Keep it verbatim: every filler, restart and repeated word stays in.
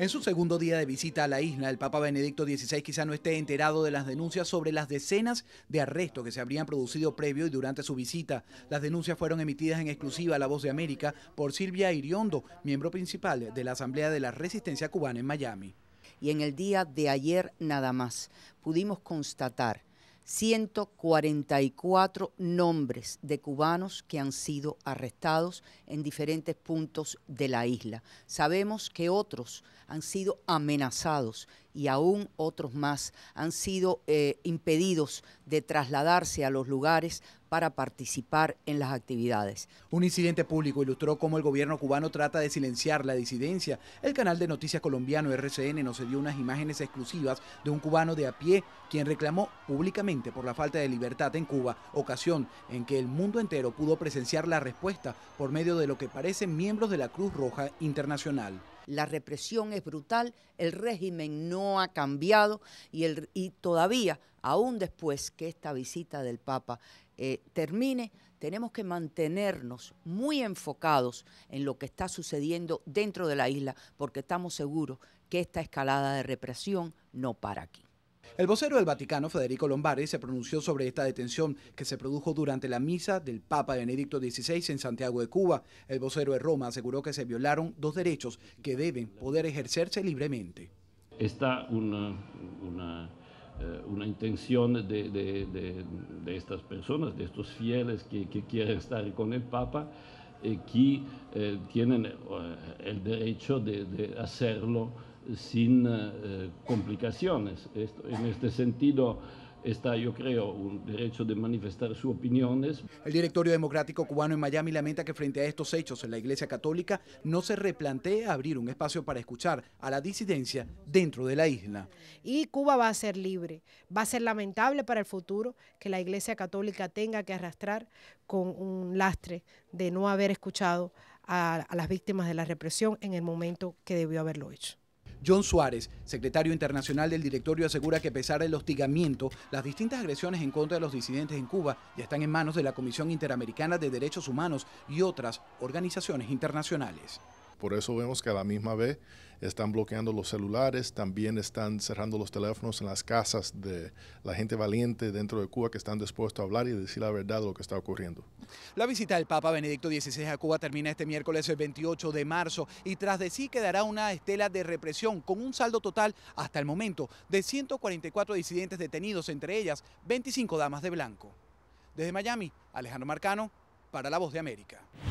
En su segundo día de visita a la isla, el Papa Benedicto dieciséis quizá no esté enterado de las denuncias sobre las decenas de arrestos que se habrían producido previo y durante su visita. Las denuncias fueron emitidas en exclusiva a La Voz de América por Silvia Iriondo, miembro principal de la Asamblea de la Resistencia Cubana en Miami. Y en el día de ayer nada más pudimos constatar ciento cuarenta y cuatro nombres de cubanos que han sido arrestados en diferentes puntos de la isla. Sabemos que otros han sido amenazados y aún otros más han sido eh, impedidos de trasladarse a los lugares para participar en las actividades. Un incidente público ilustró cómo el gobierno cubano trata de silenciar la disidencia. El canal de noticias colombiano R C N nos dio unas imágenes exclusivas de un cubano de a pie, quien reclamó públicamente por la falta de libertad en Cuba, ocasión en que el mundo entero pudo presenciar la respuesta por medio de lo que parecen miembros de la Cruz Roja Internacional. La represión es brutal, el régimen no ha cambiado y, el, y todavía, aún después que esta visita del Papa eh, termine, tenemos que mantenernos muy enfocados en lo que está sucediendo dentro de la isla, porque estamos seguros que esta escalada de represión no para aquí. El vocero del Vaticano, Federico Lombardi, se pronunció sobre esta detención que se produjo durante la misa del Papa Benedicto dieciséis en Santiago de Cuba. El vocero de Roma aseguró que se violaron dos derechos que deben poder ejercerse libremente. Está una, una, eh, una intención de, de, de, de estas personas, de estos fieles que, que quieren estar con el Papa, eh, que eh, tienen eh, el derecho de, de hacerlo sin eh, complicaciones. Esto, en este sentido está, yo creo, un derecho de manifestar sus opiniones. El Directorio Democrático Cubano en Miami lamenta que frente a estos hechos en la Iglesia Católica no se replantee abrir un espacio para escuchar a la disidencia dentro de la isla. Y Cuba va a ser libre. Va a ser lamentable para el futuro que la Iglesia Católica tenga que arrastrar con un lastre de no haber escuchado a, a las víctimas de la represión en el momento que debió haberlo hecho. John Suárez, secretario internacional del directorio, asegura que a pesar del hostigamiento, las distintas agresiones en contra de los disidentes en Cuba ya están en manos de la Comisión Interamericana de Derechos Humanos y otras organizaciones internacionales. Por eso vemos que a la misma vez están bloqueando los celulares, también están cerrando los teléfonos en las casas de la gente valiente dentro de Cuba que están dispuestos a hablar y decir la verdad de lo que está ocurriendo. La visita del Papa Benedicto dieciséis a Cuba termina este miércoles el veintiocho de marzo y tras de sí quedará una estela de represión con un saldo total hasta el momento de ciento cuarenta y cuatro disidentes detenidos, entre ellas veinticinco damas de blanco. Desde Miami, Alejandro Marcano para La Voz de América.